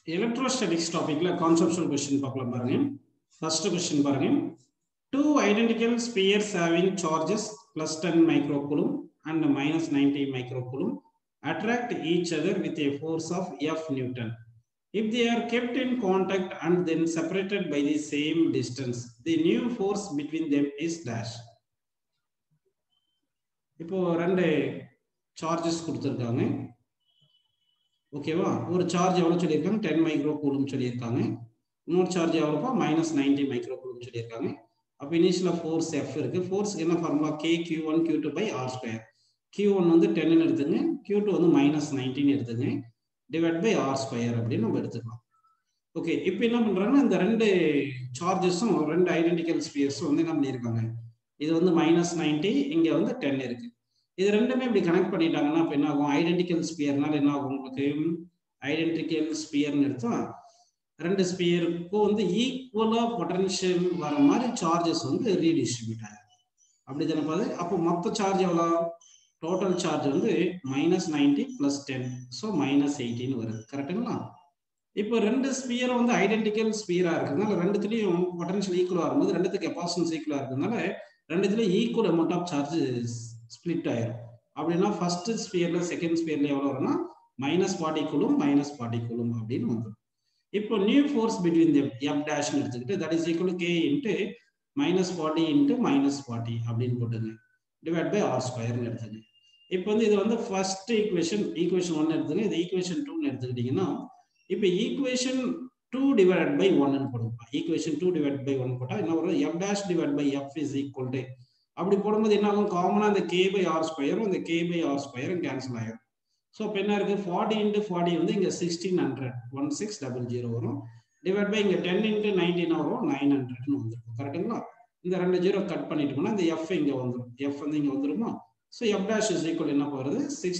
Electrostatics topic la conceptual question பார்க்கலாம் பாருங்க. First question பாருங்க. Two identical spheres having charges plus 10 microcoulomb and minus 90 microcoulomb attract each other with a force of F Newton. If they are kept in contact and then separated by the same distance, the new force between them is dash. இப்போ ரெண்டு charges கொடுத்திருக்காங்க. ஓகேவா? ஒரு charge எவ்வளவு சொல்லியிருக்காங்க? 10 micro coulomb சொல்லியிருக்காங்க. இன்னொரு charge எவ்வளோப்பா? -90 micro coulomb சொல்லியிருக்காங்க. அப்போ இனிஷியலாக ஃபோர்ஸ் எஃப் இருக்கு. ஃபோர்ஸ்க்கு என்ன formula? K(Q1 Q2 R²). Q1 வந்து 10 எடுத்துங்க, Q2 வந்து -19 எடுத்துங்க, டிவைட் பை R² அப்படின்னு நம்ம எடுத்துக்கலாம். ஓகே, இப்போ என்ன பண்றாங்கன்னா இந்த ரெண்டு சார்ஜஸும் ரெண்டு ஐடென்டிக்கல் ஸ்பியர்ஸும் வந்து என்ன பண்ணியிருக்காங்க? இது வந்து -90, இங்க வந்து 10 இருக்கு. இது ரெண்டுமே இப்படி கனெக்ட் பண்ணிட்டாங்கன்னா இப்போ என்ன ஆகும்? ஐடென்டிக்கல் ஸ்பியர்னால என்ன ஆகும்? உங்களுக்கு ஐடென்டிக்கல் ஸ்பியர்னு எடுத்தா ரெண்டு ஸ்பியருக்கும் வந்து ஈக்குவலா பொட்டன்ஷியல் வர மாதிரி சார்ஜஸ் வந்து ரீடிஸ்ட்ரிபியூட் ஆகும். அப்படி தானே பாது? அப்போ மொத்த சார்ஜ் எவ்வளோ? டோட்டல் சார்ஜ் வந்து -90 + 10, ஸோ -18 வருது. கரெக்டுங்களா? இப்போ ரெண்டு ஸ்பியரும் வந்து ஐடென்டிக்கல் ஸ்பியரா இருக்கிறதுனால ரெண்டுத்துலையும் பொட்டன்ஷியல் ஈக்குவலா இருக்கும்போது ரெண்டுத்துக்கு கெப்பாசிட்டன்ஸ் ஈக்குவலா இருக்கிறதுனால ரெண்டுத்துலையும் equal amount of charges split ஆயிரும். அப்படின்னா ஃபர்ஸ்ட் ஸ்பியர்ல செகண்ட் ஸ்பியர்ல எவ்வளவு வரும்னா -40 கூலும் -40 கூலும் அப்படின்னு வந்துடும். இப்போ new force between them F dash எடுத்துக்கிட்டு that is equal to K into -40 into -40 அப்படின்னு போட்டுங்க, டிவைட் பை R² எடுத்துங்க. இப்போ வந்து இது வந்து ஃபர்ஸ்ட் ஈக்குவேஷன் 1 எடுத்துங்க, இது ஈக்குவேஷன் 2 எடுத்துக்கிட்டீங்கன்னா இப்போ ஈக்குவேஷன் 2 டிவைடட் பை 1 போடுங்க. ஈக்குவேஷன் 2 டிவைட் பை 1 போட்டா என்ன வரும்? F dash divide by F is equal to, அப்படி போடும்போது என்ன ஆகும்? காமனா இந்த K/R² இந்த K/R² கேன்சல் ஆயிடும். ஸோ இப்போ என்ன இருக்கு? 40 into 40 வந்து இங்க 1600 1600 வரும், டிவைட் பை இங்க 10 into 90 வரும் 900 வந்துருக்கும். கரெக்டுங்களா? இந்த ரெண்டு ஜீரோ கட் பண்ணிட்டோம்னா இந்த F இங்க வந்துடும். F வந்து இங்க வந்துருமா? So F dash is equal என்ன போறது?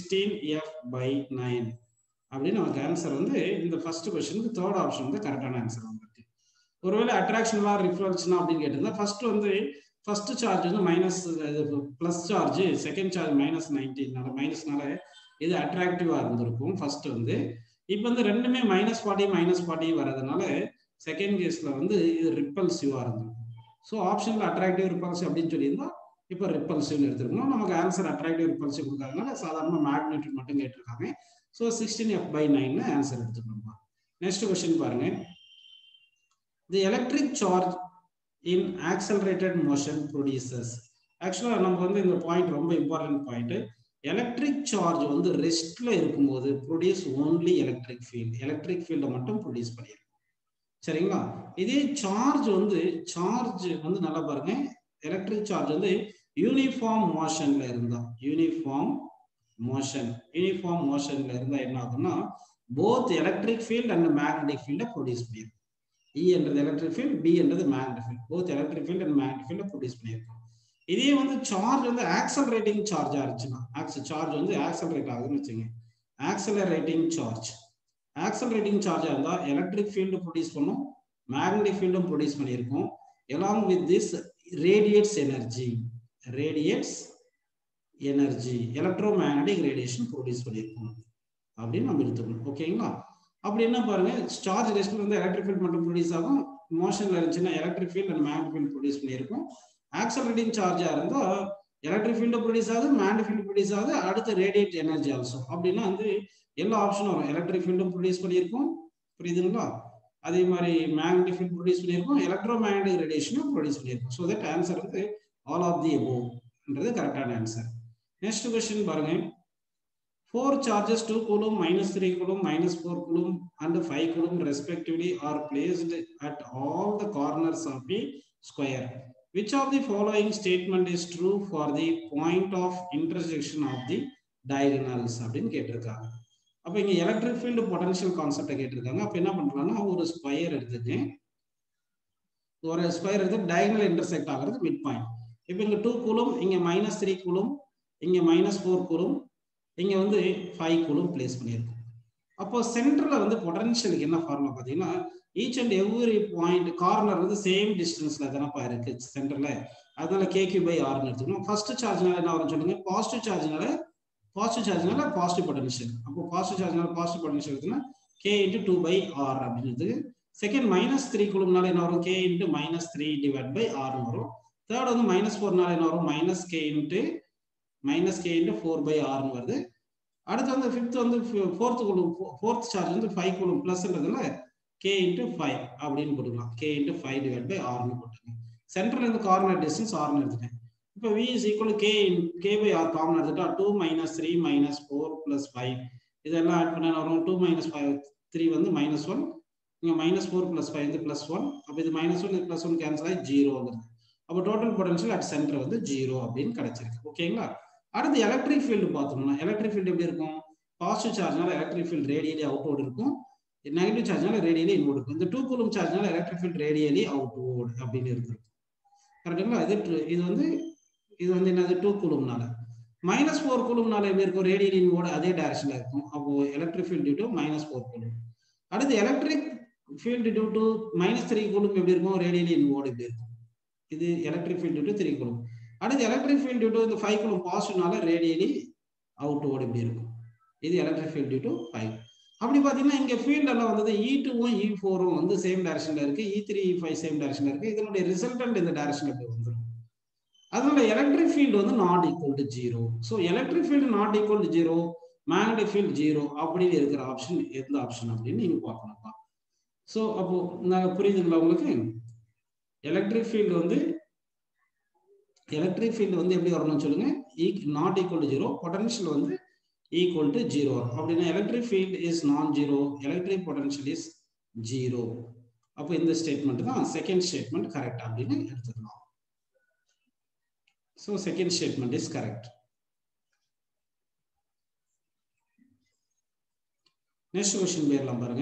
16F/9 அப்படின்னு நமக்கு ஆன்சர் வந்து இந்த ஃபர்ஸ்ட் கொஸ்டினுக்கு தேர்ட் ஆப்ஷன் வந்து கரெக்டான ஆன்சர் வந்துருக்கு. ஒருவேளை அட்ராக்ஷன்லா ரிஃப்ளெக்ஷனா அப்படின்னு கேட்டிருந்தா ஃபர்ஸ்ட் சார்ஜ் வந்து பிளஸ் சார்ஜ், செகண்ட் சார்ஜ் -90 மைனஸ்னால இது அட்ராக்டிவா இருந்திருக்கும் ஃபர்ஸ்ட் வந்து. இப்போ வந்து ரெண்டுமே -40 வரதுனால செகண்ட் கேஸ்ல வந்து இது ரிப்பல்சிவா இருந்திருக்கும். ஸோ ஆப்ஷன்ல அட்ராக்டிவ் ரிப்பல்சிவ் அப்படின்னு சொல்லியிருந்தா இப்போ ரிப்பல்சிவ்னு எடுத்துருக்கணும். நமக்கு ஆன்சர் அட்ராக்டிவ் ரிப்பல்சிவ் கொடுக்காதனால சாதாரண மேக்னிட்யூட் மட்டும் கேட்டிருக்காங்க. ஸோ 16F/9 ஆன்சர் எடுத்துக்கணும். நெக்ஸ்ட் கொஸ்டின் பாருங்க. The electric charge in accelerated motion produces. ஆக்சுவலா நம்ம வந்து இந்த பாயிண்ட் ரொம்ப இம்பார்ட்டன்ட் பாயிண்ட். எலக்ட்ரிக் சார்ஜ் வந்து ரெஸ்ட்ல இருக்கும்போது ப்ரொடியூஸ் ஓன்லி எலக்ட்ரிக் ஃபீல்டை மட்டும் ப்ரொடியூஸ் பண்ணிருக்கும். சரிங்களா? இதே சார்ஜ் வந்து நல்லா பாருங்க, எலக்ட்ரிக் சார்ஜ் வந்து யூனிஃபார்ம் மோஷன்ல இருந்தா என்ன ஆகும்னா both electric field and magnetic ஃபீல்டை ப்ரொடியூஸ் பண்ணிருக்கும். E என்றது எலக்ட்ரிக் ஃபீல்ட், B என்றது magnetic field, both electric field and magnetic ஃபீல்டை ப்ரொடியூஸ் பண்ணிருக்கும். இதே வந்து சார்ஜ் வந்து ஆக்சலரேட்டிங் சார்ஜா இருந்துச்சுன்னா, சார்ஜ் வந்து ஆக்சலரேட் ஆகுதுன்னு வச்சுங்க, ஆக்சலரேட்டிங் சார்ஜா இருந்தா எலக்ட்ரிக் ஃபீல்டு ப்ரொடியூஸ் பண்ணும், மேக்னெட்டிக் ஃபீல்டும் ப்ரொடியூஸ் பண்ணியிருக்கும். along with this radiates energy electromagnetic radiation produce பண்ணியிருக்கும் அப்படின்னு நம்ம எடுத்துக்கணும். ஓகேங்களா? அப்படி என்ன பாருங்க, சார்ஜ் ரெஸ்ட்ல வந்து எலக்ட்ரிக் ஃபீல்ட் மட்டும் ப்ரொடியூஸ் ஆகும், மோஷன்ல இருந்துச்சுன்னா electric field and magnetic field produce பண்ணியிருக்கும். ஆக்சலரேட்டிங் சார்ஜா இருந்தா எலக்ட்ரிக் ஃபீல்டு ப்ரொடியூஸ் ஆகுது, மேக்னெட்டிக் ஃபீல்டு ப்ரொடியூஸ் ஆகுது, அடுத்து ரேடியேட் எனர்ஜி ஆல்சோ. அப்படின்னா வந்து எல்லா ஆப்ஷனும் வரும். எலக்ட்ரிக் ஃபீல்டும் ப்ரொடியூஸ் பண்ணியிருக்கும், புரியுதுங்களா? அதே மாதிரி மேக்னெட்டிக் ஃபீல்ட் ப்ரொடியூஸ் பண்ணியிருக்கும், எலக்ட்ரோமேக்னெட்டிக் ரேடியேஷனும் ப்ரொடியூஸ் பண்ணியிருக்கும். ஸோ தட் ஆன்சர் வந்து ஆல் ஆஃப் தி அபோவ்ன்றது கரெக்டான ஆன்சர். நெக்ஸ்ட் கொஸ்டின் பாருங்க. 4 charges 2 coulomb, -3 coulomb, -4 coulomb and 5 coulomb respectively are placed at all the corners of the square. Which of the following statement is true for the point of intersection of the diagonals அப்படின்னு கேட்டிருக்காங்க. அப்போ இங்க electric field potential கான்செப்டை கேட்டிருக்காங்க. அப்போ என்ன பண்றாங்கன்னா ஒரு ஸ்கொயர் எடுத்து டயகனல் இன்டர்செக்ட் ஆகிறது மிட் பாயிண்ட். இப்போ இங்க 2 coulomb, இங்க -3 coulomb, இங்க -4 coulomb, இங்க வந்து 5 coulomb பிளேஸ் பண்ணியிருக்கோம். அப்போ சென்டர்ல வந்து பொட்டன்ஷியலுக்கு என்ன ஃபார்முலா பார்த்தீங்கன்னா each and every point corner வந்து சேம் டிஸ்டன்ஸ்ல தானப்பா இருக்கு சென்டர்ல, அதனால KQ/Rன்னு எடுத்துக்கணும். ஃபர்ஸ்ட் சார்ஜ்னால என்ன வரும் சொல்லுங்க? பாசிட்டிவ் சார்ஜ்னால பாசிட்டிவ் பொட்டன்ஷியல். அப்போ பாசிட்டிவ் சார்ஜ்னால பாசிட்டிவ் பொட்டன்ஷியல் இருக்குன்னா k into 2 by r அப்படின்றது. செகண்ட் -3 கூலும்னால என்ன வரும்? k into -3 divided by r வரும். தேர்ட் வந்து -4னால என்ன வரும்? -k into 4 by r வருது. அடுத்து வந்து ஃபிஃப்த் வந்து ஃபோர்த் சார்ஜ் வந்து 5 கூலும் பிளஸ்ன்றதுல k into 5 அப்படின்னு போட்டுக்கலாம். k into 5 divided by r னு போட்டுக்கலாம். சென்டர்ல இருந்து கார்னர் டிஸ்டன்ஸ் r னு எடுத்துட்டேன். இப்போ v is equal to k by r common எடுத்துட்டா 2 - 3 - 4 + 5 இதெல்லாம் ஆட் பண்ணா வரும் 2 - 5 3 வந்து -1 இங்க -4 + 5 வந்து +1 அப்ப இது -1 இது +1 கேன்சல் ஆகி 0 வந்துருது. அப்ப டோட்டல் பொட்டன்ஷியல் அட் சென்டர் வந்து 0 அப்படின்னு கிடைச்சிருக்கு. ஓகேங்களா? அடுத்து எலக்ட்ரிக் ஃபீல்டு பார்த்தோம்னா எலக்ட்ரிக் ஃபீல்டு எப்படி இருக்கும்? பாசிட்டிவ் சார்ஜ்னால எலக்ட்ரிக் ஃபீல்டு ரேடியலி அவுட்வர்ட் இருக்கும். நெகட்டிவ் சார்ஜ்னால ரேடியலி இன்வர்ட் இருக்கும். இந்த 2 கூலும் சார்ஜ்னால எலக்ட்ரிக் ஃபீல்டு ரேடியலி அவுட்வர்ட் அப்படின்னு இருக்கும். கரெக்ட்டுங்களா? இது வந்து என்னது 2 கூலும்னால. -4 கூலும்னால எப்படி இருக்கும்? ரேடியலி இன்வர்ட் அதே டைரக்ஷன்ல இருக்கும். அப்போ electric field due to -4 coulomb. அடுத்து electric field due to -3 coulomb எப்படி இருக்கும்? ரேடியலி இன்வர்ட் இப்படி இருக்கும். இது electric field due to 3 coulomb. அடுத்து எலக்ட்ரிக் ஃபீல்டு டியூ டு இந்த 5 கூலும் பாசிட்டிவ்னால ரேடியலி அவுட்வர்ட் இப்படி இருக்கும். இது எலக்ட்ரிக் ஃபீல்டு டியூ டு 5. அப்படி பாத்தீங்கன்னா இங்க ஃபீல்ட் எல்லாம் வந்து E2ம் E4ம் வந்து சேம் டைரக்ஷன்ல இருக்கு. E3 E5 சேம் டைரக்ஷன்ல இருக்கு. இதனுடைய ரிசல்டன்ட் இந்த டைரக்ஷன்ல இப்படி வந்துரும். அதனால எலக்ட்ரிக் ஃபீல்டு வந்து நாட் ஈக்குவல் டு 0. ஸோ electric field not equal to 0, magnetic field 0 அப்படின்னு இருக்கிற ஆப்ஷன் எந்த ஆப்ஷன் அப்படின்னு நீங்க பார்க்கணும்ப்பா. ஸோ அப்போ நாங்க புரியுதுங்களா உங்களுக்கு? எலக்ட்ரிக் ஃபீல்டு வந்து எப்படி வரணும்னு சொல்லுங்க? நாட் ஈக்குவல் டு 0, பொட்டன்ஷியல் வந்து ஈக்குவல் டு 0 வரும். அப்படின்னா electric field is non zero, electric potential is 0. அப்போ இந்த ஸ்டேட்மெண்ட் தான் செகண்ட் ஸ்டேட்மெண்ட் கரெக்ட் அப்படின்னு எடுத்துக்கலாம். So second statement is correct. Next question பேர்லாம் பாருங்க.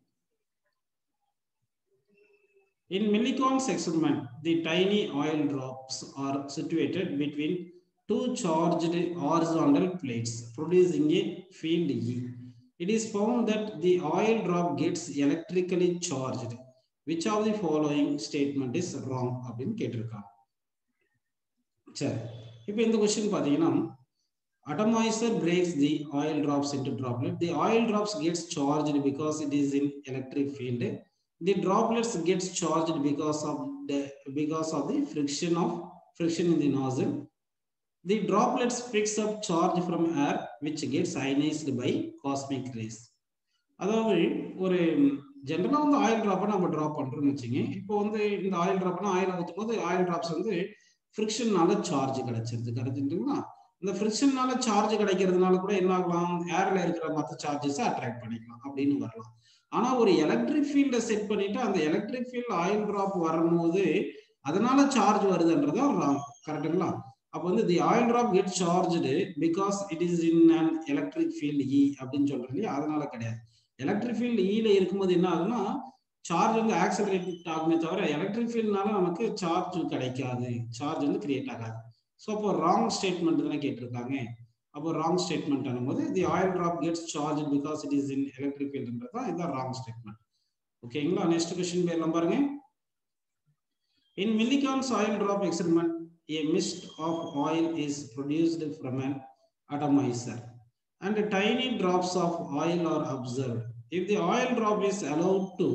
In Millikan's experiment, the tiny oil drops are situated between two charged horizontal plates, producing a field E. It is found that the oil drop gets electrically charged. Which of the following statement is wrong? அப்படின்னு கேட்டிருக்காங்க. சரி, இப்போ இந்த question பார்த்தீங்கன்னா atomizer breaks the oil drops into droplet. The oil drops gets charged because it is in electric field. The droplets gets charged because of the friction in the nozzle. The droplets picks up charge from air which gets ionized by cosmic rays. அதாவது ஒரு ஜெனரலா வந்து oil டிராப்பை நம்ம drop பண்றோம்னு வச்சுங்க. இப்போ வந்து இந்த ஆயில் டிராப்னா ஆயில் ஊற்றும் போது ஆயில் டிராப்ஸ் வந்து ஃப்ரிக்ஷன்னால சார்ஜ் கிடைச்சிருதுங்களா? இந்த ஃப்ரிக்ஷன்னால சார்ஜ் கிடைக்கிறதுனால கூட என்ன ஆகலாம்? ஏர்ல இருக்கிற மற்ற சார்ஜஸ் அட்ராக்ட் பண்ணிக்கலாம் அப்படின்னு வரலாம். ஆனா ஒரு எலக்ட்ரிக் ஃபீல்டை செட் பண்ணிட்டு அந்த எலக்ட்ரிக் ஃபீல்ட் ஆயில் டிராப் வரும்போது அதனால சார்ஜ் வருதுன்றது ராங். கரெக்டுங்களா? அப்போ வந்து the oil drop get charged because it is in an electric field E அப்படின்னு சொல்றோம் இல்லையா? அதனால கிடையாது. எலக்ட்ரிக் ஃபீல்டு ஈல இருக்கும்போது என்ன ஆகுதுன்னா சார்ஜ் வந்து ஆக்சலரேட் ஆகுமே தவிர எலக்ட்ரிக் ஃபீல்ட்னால நமக்கு சார்ஜ் கிடைக்காது, சார்ஜ் வந்து கிரியேட் ஆகாது. ஸோ அப்போ ராங் ஸ்டேட்மெண்ட் தானே கேட்டிருக்காங்க. அப்போ ராங் ஸ்டேட்மெண்ட் ஆகும்போது the oil drop gets charge because it is in electric ஃபீல்டுன்றது தான் இதுதான் ராங் ஸ்டேட்மெண்ட். ஓகேங்களா? நெக்ஸ்ட் கொஸ்டின் பேர்லாம் பாருங்க. In Millikan's oil drop experiment, a mist of oil is produced from an atomizer and tiny drops of oil are observed. If the oil drop is allowed to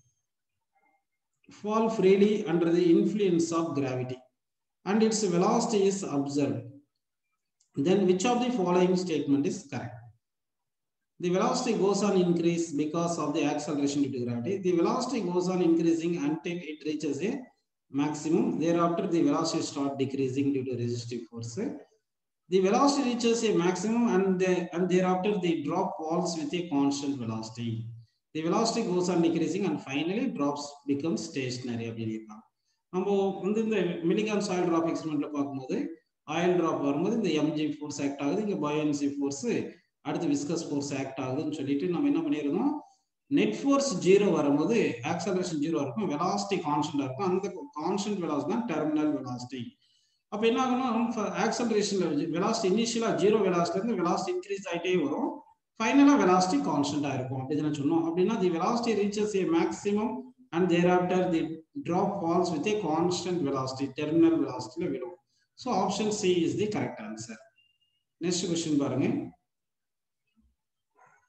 fall freely under the influence of gravity and its velocity is observed, then which of the following statement is correct? The velocity goes on increase because of the acceleration due to gravity. The velocity goes on increasing until it reaches a maximum. Thereafter, the velocity starts decreasing due to resistive force. The velocity reaches a maximum and thereafter the drop falls with a constant velocity. The velocity goes on decreasing and finally drops become stationary. நம்ம வந்து இந்த மில்லிகான்ஸ் oil drop எக்ஸ்பெரிமெண்ட்ல பார்க்கும்போது oil drop வரும்போது இந்த MG force act ஆகுது, இங்க buoyancy force, அடுத்து viscous force act ஆகுதுன்னு சொல்லிட்டு நம்ம என்ன பண்ணிருந்தோம்? நெட் ஃபோர்ஸ் 0 வரும்போது ஆக்சலரேஷன் 0 இருக்கும், வெலாசிட்டி கான்ஸ்டன்டா இருக்கும். அந்த கான்ஸ்டன்ட் வெலாசிட்டி தான் டெர்மினல் வெலாசிட்டி. அப்ப என்ன ஆகும்னா ஆக்சலரேஷன்ல வெலாசிட்டி இனிஷியலா 0 வெலாசிட்டில இருந்து வெலாசிட்டி இன்க்ரீஸ் ஆயிட்டே வரும், ஃபைனலா வெலாசிட்டி கான்ஸ்டன்டா இருக்கும் அப்படின்னு சொன்னோம். அப்படின்னா the velocity reaches a maximum and thereafter the drop falls with a constant velocity, terminal velocity la vidum. So option C is the correct answer. Next question பாருங்க.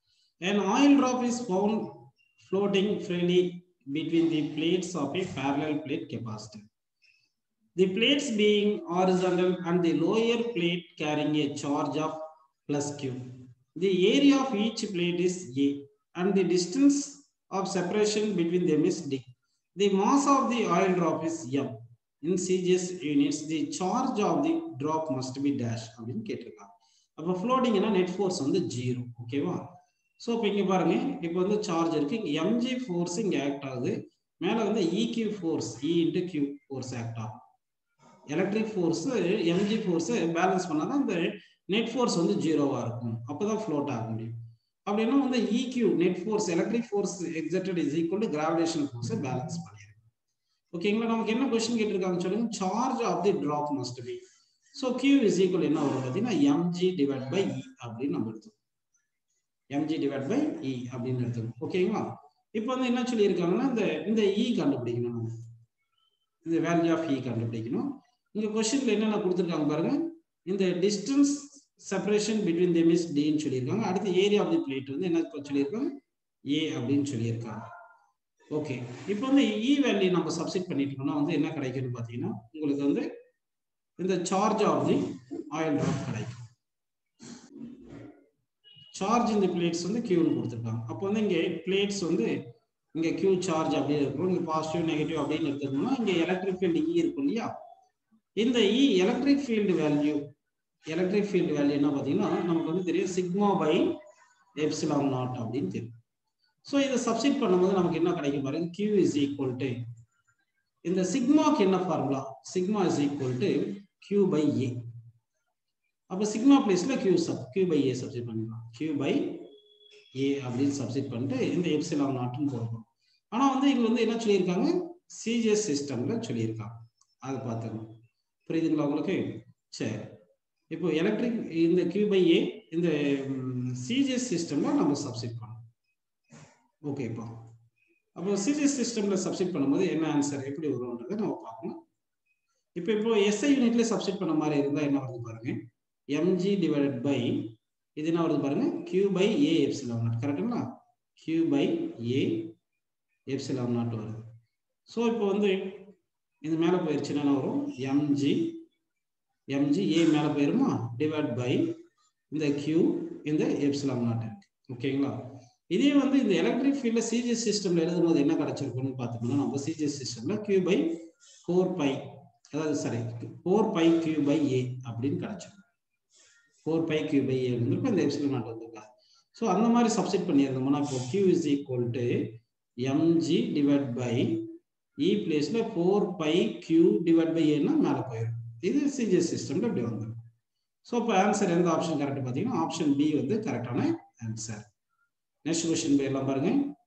An oil drop is found floating freely between the plates of a parallel plate capacitor. The plates being horizontal and the lower plate carrying a charge of plus Q. The area of each plate is A and the distance of separation between them is D. The mass of the oil drop is M. In CGS units, the charge of the drop must be dash. அப்படின்னு கேட்டிருக்காங்க. அப்போ ஃப்ளோட்டிங்னா net force வந்து 0. ஓகேவா? So இப்போ இங்கே பாருங்க, இப்போ வந்து சார்ஜ் இருக்கு, இங்கே எம்ஜி ஃபோர்ஸ் இங்கே ஆக்ட் ஆகுது, மேலே வந்து E Q force E into Q force act ஆகும். Electric force M G force balance பண்ணாதான் இந்த நெட் ஃபோர்ஸ் வந்து 0வா இருக்கும். அப்போதான் ஃப்ளோட் ஆக முடியும். அப்படின்னா வந்து E Q net force electric force exerted is equal to gravitational ஃபோர்ஸை பேலன்ஸ் பண்ணிடும். ஓகேங்களா? நமக்கு என்ன கொஸ்டின் கேட்டிருக்காங்க சொல்லுங்க. Charge of the drop must be. So Q is equal என்ன வரும் பார்த்தீங்கன்னா எம்ஜி டிவைட் பை இ அப்படின்னு நம்ம எடுத்துக்கோம். எம்ஜி டிவைட் பை இ அப்படின்னு எடுத்துக்கோம். ஓகேங்களா? இப்போ வந்து என்ன சொல்லியிருக்காங்கன்னா இந்த இ கண்டுபிடிக்கணும், நம்ம இந்த வேல்யூ ஆஃப் இ கண்டுபிடிக்கணும். இங்க கொஸ்டின்ல என்னென்ன கொடுத்துருக்காங்க பாருங்க. இந்த distance separation between them is டின்னு சொல்லியிருக்காங்க. அடுத்து ஏரியா ஆஃப் தி பிளேட் வந்து என்ன சொல்லியிருக்காங்க, ஏ அப்படின்னு சொல்லியிருக்காங்க. ஓகே, இப்போ வந்து இ வேல்யூ நம்ம சப்ஸ்டிட் பண்ணிட்டோம்னா வந்து என்ன கிடைக்கும்னு பார்த்தீங்கன்னா உங்களுக்கு வந்து இந்த charge of the oil drop கிடைக்கும். சார்ஜ் இந்த பிளேட்ஸ் வந்து கியூன்னு கொடுத்துருக்காங்க. அப்போ வந்து இங்கே பிளேட்ஸ் வந்து இங்கே கியூ சார்ஜ் அப்படியே இருக்கும். இங்கே பாசிட்டிவ் நெகட்டிவ் அப்படின்னு எடுத்துக்கணும்னா இங்கே எலக்ட்ரிக் ஃபீல்டு இ இருக்கும் இல்லையா? இந்த இ எலக்ட்ரிக் ஃபீல்டு வேல்யூ என்ன பார்த்தீங்கன்னா நமக்கு வந்து தெரியும் சிக்மா பை எப்சிலான் நாட் அப்படின்னு தெரியும். ஸோ இதை சப்ஸ்டிட் பண்ணும்போது நமக்கு என்ன கிடைக்கும் பாருங்க, கியூ இஸ் ஈக்குவல் டு இந்த சிக்மாக்கு என்ன formula, sigma is equal to Q by A. அப்போ சிக்மா பிளேஸ்ல கியூ பை ஏ சப்ஸ்டிட் பண்ணிக்கலாம். கியூ பை ஏ அப்படின்னு சப்ஸ்டிட் பண்ணிட்டு இந்த எப்சிலான் நாட்னு போடுறோம். ஆனால் வந்து இங்க வந்து என்ன சொல்லியிருக்காங்க, சிஜிஎஸ் சிஸ்டம்ல சொல்லியிருக்காங்க. அதை பார்த்துக்கணும். புரியுதுங்களா உங்களுக்கு? சரி, இப்போ எலக்ட்ரிக் இந்த கியூ பை ஏ இந்த சிஜிஎஸ் சிஸ்டம்ல நம்ம சப்ஸ்டிட் பண்ணணும். ஓகேப்பா, அப்போ சிஜிஎஸ் சிஸ்டம்ல சப்ஸ்டிட் பண்ணும்போது என்ன ஆன்சர் எப்படி வரும்ன்றதை நம்ம பார்க்கணும். இப்போ எஸ்ஐ யூனிட்ல சப்ஸ்டிட் பண்ண மாதிரி இருந்தால் என்ன வருது பாருங்க, எம்ஜி டிவைடட் பை இது என்ன வருது பாருங்க, Q by A epsilon naught. கரெக்டுங்களா? Q by A epsilon naught வருது. ஸோ இப்போ வந்து இது மேலே போயிடுச்சுன்னா என்ன வரும், எம்ஜி ஏ மேலே போயிருமா டிவைட் பை இந்த கியூ இந்த எப்சிலான் நாட் இருக்கு. ஓகேங்களா? இதே வந்து இந்த எலக்ட்ரிக் ஃபீல்ட்ல சிஜிஎஸ் சிஸ்டம்ல எழுதும் போது என்ன கிடைச்சிருக்குன்னு பார்த்தோம்னா நம்ம சிஜிஎஸ் சிஸ்டம்ல கியூ பை 4 பை, அதாவது சரி 4 பை கியூ பை ஏ அப்படின்னு கிடைச்சிருக்கும். 4 பை கியூ பை ஏ இருந்திருக்கும், இந்த எப்சிலான் நாட் வந்திருக்காது. ஸோ அந்த மாதிரி சப்ஸ்டிட் பண்ணியிருந்தோம்னா இப்போ Q is equal to M G divide by E பிளேஸ்ல 4 பை கியூ டிவைட் பை ஏன்னா மேலே போயிடும். இது சிஜிஎஸ் சிஸ்டம்ல இப்படி வந்துடும். ஸோ இப்போ ஆன்சர் எந்த ஆப்ஷன் கரெக்ட் பார்த்தீங்கன்னா ஆப்ஷன் பி வந்து கரெக்டான ஆன்சர். நெக்ஸ்ட் கொஸ்டின் போயிடலாம் பாருங்க.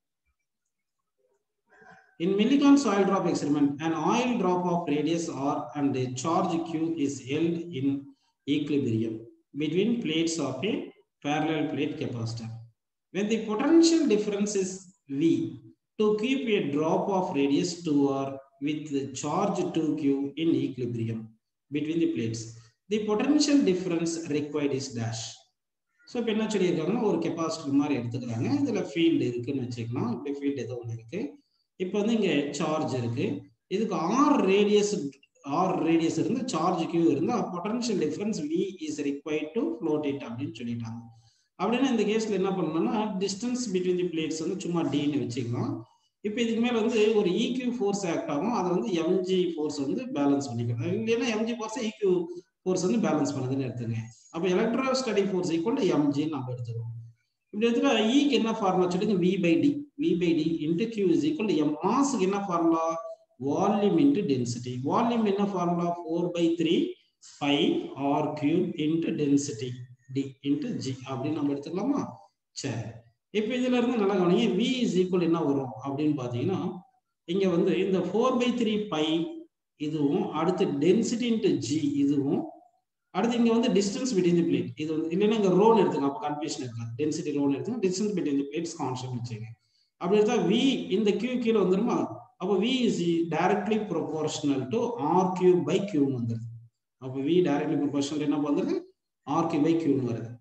In Millikan's oil drop experiment, an oil drop of radius r and a charge q is held in equilibrium between plates of a parallel plate capacitor. When the potential difference is V, to keep a drop of radius 2r with the charge 2q in equilibrium between the plates, the potential difference required is dash. So இப்போ என்ன சொல்லியிருக்காங்கன்னா ஒரு capacitor மாதிரி எடுத்துக்கிறாங்க, இதில் field இருக்குன்னு வச்சுக்கலாம். இப்படி ஃபீல்டு ஏதோ ஒன்று இருக்கு. இப்போ வந்து இங்கே சார்ஜ் இருக்கு, இதுக்கு ஆர் ரேடியஸ் இருந்து சார்ஜ் கியூ இருந்தால் potential difference V is required to float it அப்படின்னு சொல்லிட்டாங்க. அப்படின்னா இந்த கேஸில் என்ன பண்ணணும்னா டிஸ்டன்ஸ் பிட்வீன் தி பிளேட்ஸ் வந்து சும்மா டின்னு வச்சுக்கலாம். இப்போ இதுக்கு மேலே வந்து ஒரு இக்யூ ஃபோர்ஸ் ஆக்ட் ஆகும், அதை வந்து எம்ஜி ஃபோர்ஸ் வந்து பேலன்ஸ் பண்ணிக்கணும். இல்லைன்னா எம்ஜி ஃபோர்ஸை இக்யூ ஃபோர்ஸ் வந்து பேலன்ஸ் பண்ணுதுன்னு எடுத்துங்க. அப்போ எலக்ட்ரோஸ்டாட்டிக் ஃபோர்ஸ் ஈக்குவல் டு எம்ஜின்னு நம்ம எடுத்துக்கோம். இப்படி எடுத்துட்டா ஈக்கு என்ன ஃபார்முலா சொல்லுங்க, V by D into Q is equal to M. மாஸுக்கு என்ன formula, volume into density. Volume என்ன formula, 4/3 pi R cube into density D into G அப்படின்னு நம்ம எடுத்துக்கலாமா? சரி, இப்போ இதுல இருந்து நல்லா கவனிங்க, வி இஸ் ஈக்குவல் என்ன வரும் அப்படின்னு பார்த்தீங்கன்னா இங்க வந்து இந்த 4/3 பை இதுவும் அடுத்து டென்சிட்டி இன்ட்டு ஜி இதுவும் அடுத்து இங்க வந்து டிஸ்டன்ஸ் பிட்வீன் தி பிளேட் இது வந்து இல்லைன்னா இங்க ரோன் எடுத்துங்க, அப்போ கன்ஃபியூஷன் இருக்காது. டென்சிட்டி ரோன் எடுத்துங்க, distance between the plates constant வச்சுங்க. அப்படி எடுத்தா வி இந்த கியூ கீழே வந்துருமா, அப்போ V is directly proportional to R cube by கியூன்னு வந்துருது. அப்போ வி டைரக்ட்லி ப்ரொபோர்ஷனல் என்ன வந்துருது, ஆர் கியூப் பை கியூன்னு வருது.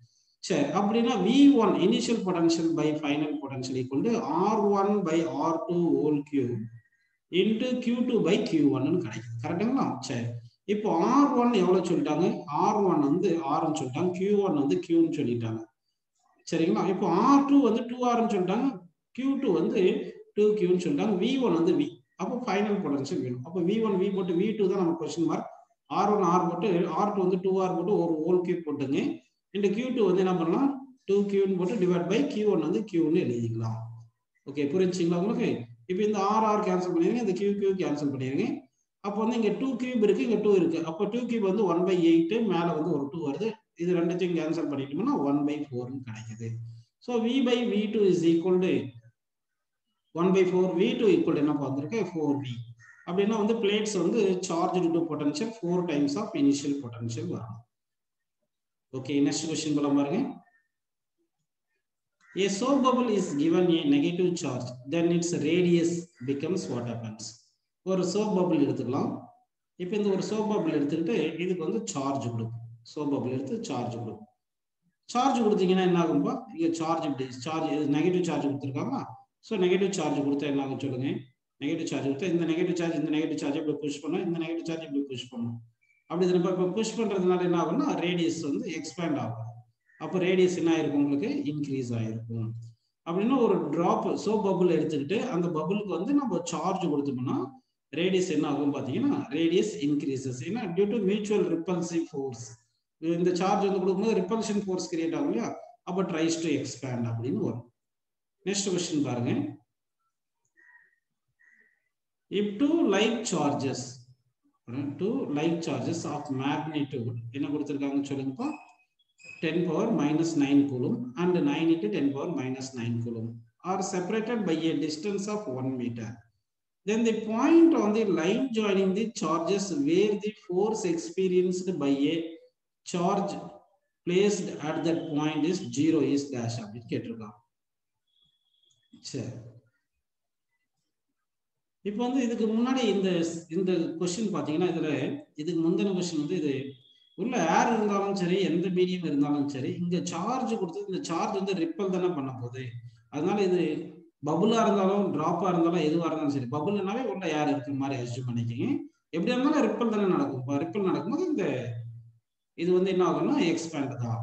சரி, அப்படின்னா V1 initial potential by final potential equal to R1 by R2 whole cube into Q2 by Q1 கிடைக்கும். கரெக்டுங்களா? சரி, இப்போ R1 எவ்வளவு சொல்லிட்டாங்க? R1 வந்து Rன்னு சொல்லிட்டாங்க, Q1 வந்து Qன்னு சொல்லிட்டாங்க. சரிங்களா? இப்போ R2 வந்து 2Rன்னு சொல்லிட்டாங்க, Q2 வந்து 2Qன்னு சொல்லிட்டாங்க, V1 வந்து V. அப்போ ஃபைனல் பொட்டன்ஷியல் வேணும். அப்போ V1 V போட்டு V2 தான் நம்ம கொஸ்டின் மார்க். R1 R போட்டு R2 வந்து 2R போட்டு ஒரு ஹோல் கியூப் போட்டுங்க. இந்த Q2 வந்து என்ன பண்ணலாம்? 2Qன்னு போட்டு டிவைட் பை Q1 வந்து Qன்னு எழுதிக்கலாம். ஓகே, புரிஞ்சுங்களா உங்களுக்கு? இப்போ இந்த R கேன்சல் பண்ணிடுங்க, இந்த Q கேன்சல் பண்ணிடுங்க. அப்போ வந்து இங்க 2 கியூப் இருக்கு, இங்க 2 இருக்கு. அப்போ 2 கியூப் வந்து 1/8, மேல வந்து ஒரு 2 வருது. இது ரெண்டுத்தையும் கேன்சல் பண்ணிட்டோம்னா 1/4 கிடைக்குது. So V/V2 is equal to 1/4. V2 equal என்ன பார்த்துருக்கு? 4V. அப்படின்னா வந்து பிளேட்ஸ் வந்து charge to potential 4 times of initial potential வரும். ஓகே, நெக்ஸ்ட் क्वेश्चन போலாம் பாருங்க. A soap bubble is given a negative charge, then its radius becomes what happens? ஒரு soap bubble எடுத்துக்கலாம். இப்போ இந்த ஒரு soap bubble எடுத்துக்கிட்டு இதுக்கு வந்து சார்ஜ் கொடுக்கும். soap bubble எடுத்து சார்ஜ் கொடுக்கும். சார்ஜ் கொடுத்தீங்கன்னா என்ன ஆகும்பா? இங்க சார்ஜ் இப்படி சார்ஜ் நெகட்டிவ் சார்ஜ் கொடுத்துருக்காங்க. ஸோ நெகட்டிவ் சார்ஜ் கொடுத்தா என்ன ஆகும் சொல்லுங்க? நெகட்டிவ் சார்ஜ் கொடுத்தா இந்த நெகட்டிவ் சார்ஜ் இப்படி புஷ் பண்ணும், இந்த நெகட்டிவ் சார்ஜ் இப்படி புஷ் பண்ணும். அப்படி இப்போ புஷ் பண்றதுனால என்ன ஆகும்னா ரேடியஸ் வந்து எக்ஸ்பேண்ட் ஆகும். அப்போ ரேடியஸ் என்ன ஆயிருக்கும்? உங்களுக்கு இன்க்ரீஸ் ஆயிருக்கும். அப்படின்னா ஒரு டிராப் சோப் பபுள் எடுத்துக்கிட்டு அந்த பபுளுக்கு வந்து நம்ம சார்ஜ் கொடுத்தோம்னா ரேடியஸ் என்ன ஆகும் பார்த்தீங்கன்னா ரேடியஸ் இன்க்ரீசஸ். ஏன்னா due to mutual repulsive force. இந்த சார்ஜ் வந்து கொடுக்கும்போது ரிப்பல்ஷன் ஃபோர்ஸ் கிரியேட் ஆகும் இல்லையா? அப்போ ட்ரைஸ் டு எக்ஸ்பேண்ட் அப்படின்னு வரும். நெக்ஸ்ட் क्वेश्चन பாருங்க. If two like charges of magnitude என்ன கொடுத்திருக்காங்க சொல்லுங்கப்பா? 10 power minus 9 coulomb and 9 into 10 power minus 9 coulomb are separated by a distance of 1 meter. Then the point on the line joining the charges where the force experienced by a charge placed at that point is 0 is dash அப்படின்னு கேட்டிருக்காங்க. சரி, இப்போ வந்து இதுக்கு முன்னாடி இந்த question பாத்தீங்கன்னா இதுக்கு முந்தின क्वेश्चन வந்து இது உள்ள ஏர் இருந்தாலும் சரி, எந்த மீடியம் இருந்தாலும் சரி, இங்க சார்ஜ் கொடுத்து இந்த சார்ஜ் வந்து ரிப்பல் தானே பண்ண போகுது. அதனால இது பபுளா இருந்தாலும் டிராப்பா இருந்தாலும் எதுவா இருந்தாலும் சரி, பபுள்னாவே உள்ள ஏர் இருக்கிற மாதிரி அசியூம் பண்ணிக்கிங்க. எப்படி இருந்தாலும் ரிப்பல் தானே நடக்கும். ரிப்பல் நடக்கும்போது இந்த இது வந்து என்ன ஆகும்னா எக்ஸ்பேண்ட் தான்.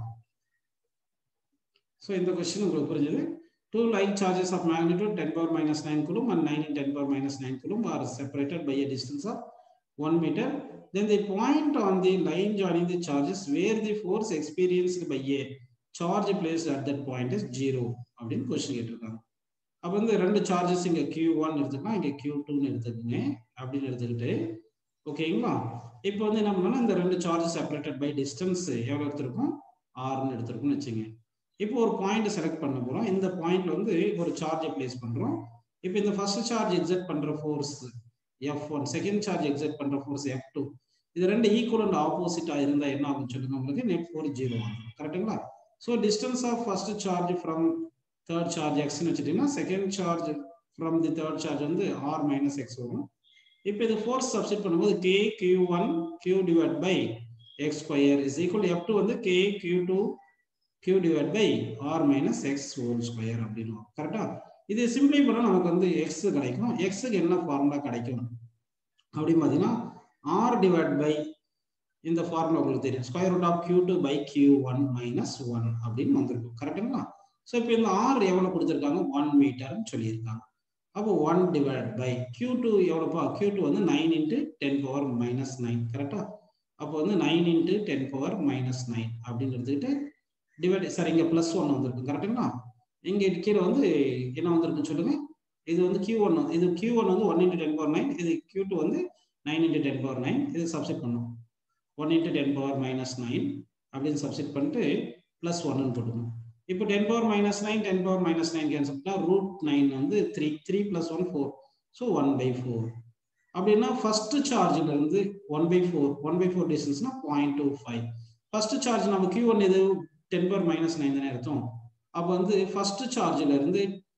ஸோ இந்த क्वेश्चन உங்களுக்கு புரிஞ்சது. Two like charges of magnitude 10 power minus 9 coulomb and 9 in 10 power minus 9 coulomb are separated by a distance of 1 meter. Then the point on the line joining the charges where the force experienced by a charge placed at that point is 0 அப்படின்னு question கேட்டிருக்காங்க. அப்போ வந்து ரெண்டு charges இங்க Q1 எடுத்துக்கலாம், இங்க Q2 எடுத்துக்கங்க அப்படின்னு எடுத்துக்கிட்டு ஓகேங்களா? இப்போ வந்து என்ன பண்ணலாம்? இந்த ரெண்டு சார்ஜஸ் செப்பரேட்டட் பை டிஸ்டன்ஸ் எவ்வளவு எடுத்திருக்கோம்? Rன்னு எடுத்திருக்கோம்னு வச்சுங்க. இப்போ ஒரு பாயிண்ட் செலக்ட் பண்ண போறோம். இந்த பாயிண்ட்ல வந்து ஒரு சார்ஜை பிளேஸ் பண்றோம். இப்போ இந்த ஃபர்ஸ்ட் சார்ஜ் எக்ஸர்ட் பண்ற force F1, second charge exert பண்ற ஃபோர்ஸ் F2. இது ரெண்டு ஈக்குவல் அண்ட் ஆப்போசிட்டா இருந்தா என்ன ஆகும் சொல்லுங்க? உங்களுக்கு நெட் ஃபோர்ஸ் 0 ஆகும். கரெக்ட்டுங்களா? So distance of first charge from third charge எக்ஸ்ன்னு வச்சுட்டீங்கன்னா second charge from the third charge வந்து R மைனஸ் எக்ஸ் வரும். இப்போ இது ஃபோர்ஸ் சப்ஸ்டிட் பண்ணும்போது K Q1 Q divide by X square is equal F2 வந்து K Q2 Q divided by R minus X whole square அப்படின்னு. கரெக்டா? இது சிம்பிளை பண்ணா நமக்கு வந்து X கிடைக்கும். Xக்கு என்ன ஃபார்முலா கிடைக்கும் அப்படின்னு பார்த்தீங்கன்னா R divided by இந்த ஃபார்முலா உங்களுக்கு தெரியும், square root of Q2 by Q1 minus 1 அப்படின்னு வந்திருக்கும். கரெக்டுங்களா? ஸோ இப்போ இந்த R எவ்வளவு கொடுத்துருக்காங்க? 1 மீட்டர்னு சொல்லியிருக்காங்க. அப்போ 1 divided by Q2 எவ்வளோப்பா? Q2 வந்து 9 into 10 power minus 9. கரெக்டா? அப்போ வந்து 9 into 10 power minus 9 அப்படின்னு எடுத்துக்கிட்டு டிவைட் சார் இங்க +1 வந்திருக்கு. கரெக்ட்டுங்களா? இங்க கீழே வந்து என்ன வந்திருக்குன்னு சொல்லுங்க? இது வந்து Q1, இது Q1 வந்து 1 into 10 power 9, இது Q2 வந்து 9 into 10 power 9. இது சப்ஸ்டிட் பண்ணும் 1 into 10 power minus 9 அப்படின்னு சப்ஸ்டிட் பண்ணிட்டு +1 போட்டுக்கணும். இப்போ 10 power minus 9 10 power minus 9 cancel பண்ணா √9 வந்து 3 + 1 4. ஸோ 1/4. அப்படின்னா ஃபர்ஸ்ட் சார்ஜ்ல இருந்து 1/4 டிஸ்டன்ஸ்னா 0.25. ஃபர்ஸ்ட் சார்ஜ் நம்ம Q1 இது 10 power minus 9 தானே எடுத்தோம். அப்போ வந்து ஃபர்ஸ்ட் சார்ஜ்ல இருந்து